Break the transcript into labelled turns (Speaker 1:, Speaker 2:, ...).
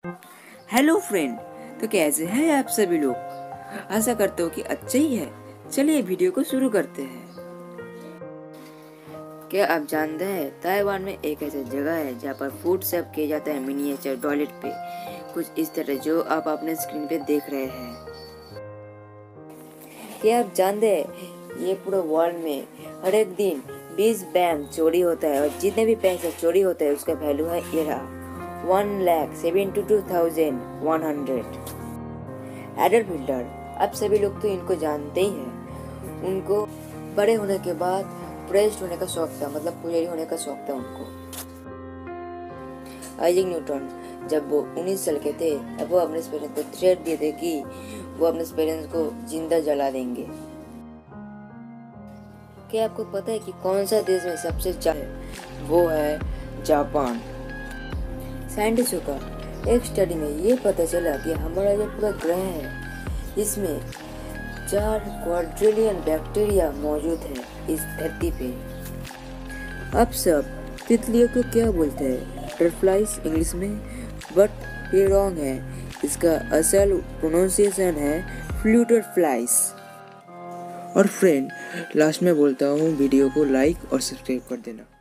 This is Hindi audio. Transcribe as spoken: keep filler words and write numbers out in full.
Speaker 1: हेलो फ्रेंड, तो कैसे हैं आप सभी लोग। आशा करता हूँ कि अच्छा ही है। चलिए वीडियो को शुरू करते हैं। क्या आप जानते हैं ताइवान में एक ऐसा जगह है जहाँ पर फूड सर्व किया जाता है मिनिएचर टॉयलेट पे, कुछ इस तरह जो आप अपने स्क्रीन पे देख रहे हैं। क्या आप जानते हैं ये पूरे वर्ल्ड में हर एक दिन बीस बैंक चोरी होता है और जितने भी पैसे चोरी होता है उसका वैल्यू है ये रहा one lakh seventy two thousand one hundred. Adult filter, आप सभी लोग तो इनको जानते ही हैं। उनको बड़े होने के बाद प्रेस्ड होने का शौक था, मतलब पुजारी होने का शौक था उनको। आइजैक न्यूटन जब वो उन्नीस साल के थे अब वो अपने पेरेंट्स को थ्रेट दिए थे कि वो अपने पेरेंट्स को जिंदा जला देंगे। क्या आपको पता है कि कौन सा देश में सबसे ज्यादा है? वो है जापान। साइंटिस्टों का एक स्टडी में ये पता चला कि हमारा जो पूरा ग्रह है इसमें चार क्वाड्रिलियन बैक्टीरिया मौजूद है इस धरती पे। अब सब तितलियों को क्या बोलते हैं? बटरफ्लाइज इंग्लिश में, बट ये रॉन्ग है। इसका असल प्रोनाउंसिएशन है फ्लूटरफ्लाइज। और फ्रेंड, लास्ट में बोलता हूँ वीडियो को लाइक और सब्सक्राइब कर देना।